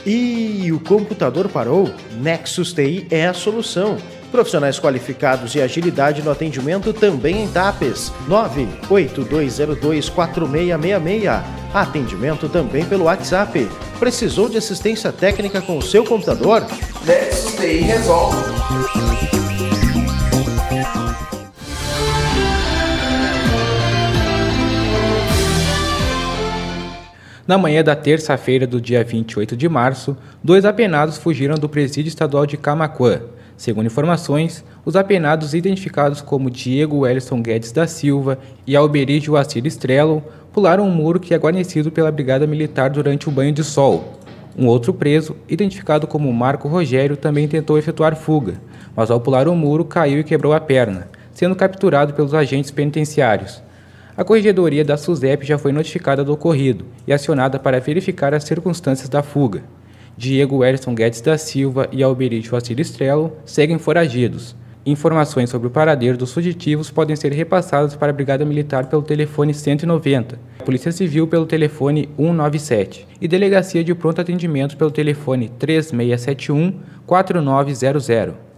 E o computador parou? Nexus TI é a solução. Profissionais qualificados e agilidade no atendimento também em TAPES. 982024666. Atendimento também pelo WhatsApp. Precisou de assistência técnica com o seu computador? Nexus TI resolve. Na manhã da terça-feira do dia 28 de março, 2 apenados fugiram do presídio estadual de Camaquã. Segundo informações, os apenados identificados como Diego Wellington Guedes da Silva e Alberígio Assir Estrello pularam um muro que é guarnecido pela Brigada Militar durante o banho de sol. Um outro preso, identificado como Marco Rogério, também tentou efetuar fuga, mas ao pular o muro caiu e quebrou a perna, sendo capturado pelos agentes penitenciários. A Corregedoria da SUSEP já foi notificada do ocorrido e acionada para verificar as circunstâncias da fuga. Diego Wellington Guedes da Silva e Alberígio Assir Estrello seguem foragidos. Informações sobre o paradeiro dos fugitivos podem ser repassadas para a Brigada Militar pelo telefone 190, a Polícia Civil pelo telefone 197 e Delegacia de Pronto Atendimento pelo telefone 3671-4900.